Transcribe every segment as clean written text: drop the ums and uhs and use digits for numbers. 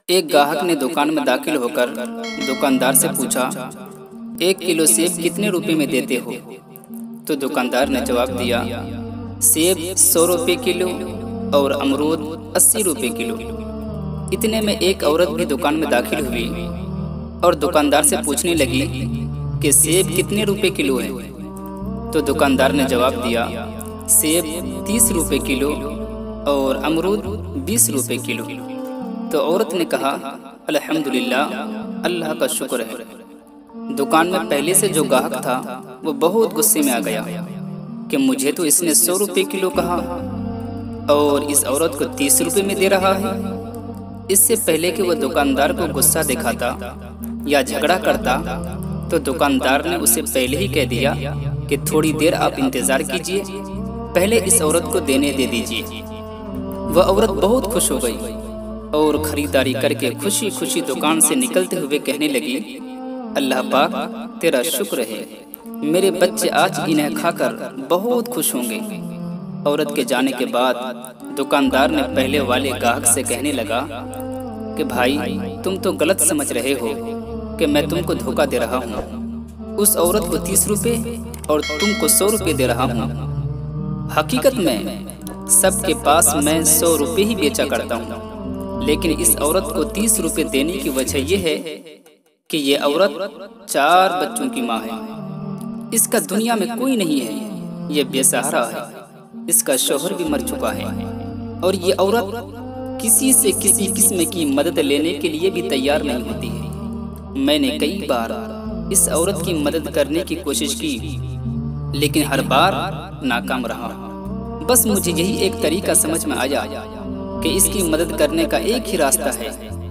एक ग्राहक ने दुकान में दाखिल होकर दुकानदार से पूछा, 1 किलो सेब कितने रुपए में देते हो? तो दुकानदार ने जवाब दिया, सेब 100 रुपये किलो और अमरूद 80 रुपये किलो। इतने में एक औरत भी दुकान में दाखिल हुई और दुकानदार से पूछने लगी कि सेब कितने रुपए किलो है? तो दुकानदार ने जवाब दिया, सेब 30 रुपये किलो और अमरूद 20 रुपये किलो। तो औरत ने कहा, अल्हम्दुलिल्लाह, अल्लाह का शुक्र है। दुकान में पहले से जो ग्राहक था वो बहुत गुस्से में आ गया कि मुझे तो इसने 100 रुपये किलो कहा और इस औरत को 30 रुपये में दे रहा है। इससे पहले कि वह दुकानदार को गुस्सा दिखाता या झगड़ा करता तो दुकानदार ने उसे पहले ही कह दिया कि थोड़ी देर आप इंतज़ार कीजिए, पहले इस औरत को देने दे दीजिए। वह औरत बहुत खुश हो गई और खरीदारी करके खुशी खुशी दुकान से निकलते हुए कहने लगी, अल्लाह पाक तेरा शुक्र है, मेरे बच्चे आज इन्हें खाकर बहुत खुश होंगे। औरत के जाने के बाद दुकानदार ने पहले वाले ग्राहक से कहने लगा कि भाई, तुम तो गलत समझ रहे हो कि मैं तुमको धोखा दे रहा हूँ। उस औरत को 30 रुपये और तुमको 100 रुपये दे रहा हूँ। हकीकत में सबके पास मैं 100 रुपये ही बेचा करता हूँ, लेकिन इस औरत को 30 रुपये देने की वजह यह है कि ये औरत 4 बच्चों की माँ है। इसका दुनिया में कोई नहीं है, ये बेसहारा है, इसका शौहर भी मर चुका है और ये औरत किसी से किसी किस्म की मदद लेने के लिए भी तैयार नहीं होती है। मैंने कई बार इस औरत की मदद करने की कोशिश की, लेकिन हर बार नाकाम रहा। बस मुझे यही एक तरीका समझ में आया कि इसकी मदद करने का एक ही रास्ता है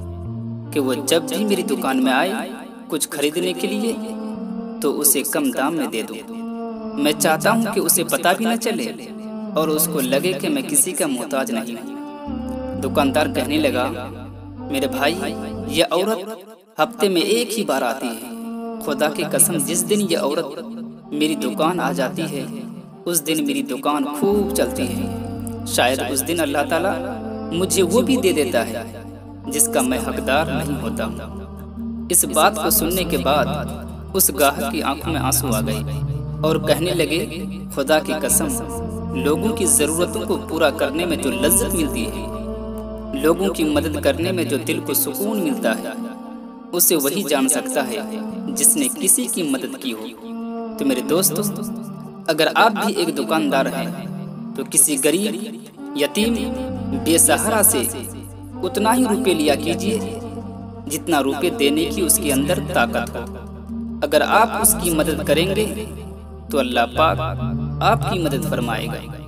कि वो जब भी मेरी दुकान में आए कुछ खरीदने के लिए तो उसे कम दाम में दे दूं। मैं चाहता हूं कि उसे पता भी न चले और उसको लगे कि मैं किसी का मोहताज नहीं हूं। दुकानदार कहने लगा, मेरे भाई, यह औरत हफ्ते में एक ही बार आती है। खुदा की कसम, जिस दिन यह औरत मेरी दुकान आ जाती है उस दिन मेरी दुकान खूब चलती है। शायद उस दिन अल्लाह ताला मुझे वो भी दे देता है जिसका मैं हकदार नहीं होता। इस बात को सुनने के बाद उस ग्राहक की आंखों में आंसू आ गए और कहने लगे, खुदा की कसम, लोगों की ज़रूरतों को पूरा करने में जो लज्जत मिलती है, लोगों की मदद करने में जो दिल को सुकून मिलता है, उसे वही जान सकता है जिसने किसी की मदद की हो। तो मेरे दोस्तों, अगर आप भी एक दुकानदार हैं तो किसी गरीब, यतीम, बेसहारा से उतना ही रुपये लिया कीजिए जितना रुपये देने की उसके अंदर ताकत हो। अगर आप उसकी मदद करेंगे तो अल्लाह पाक आपकी मदद फरमाएगा।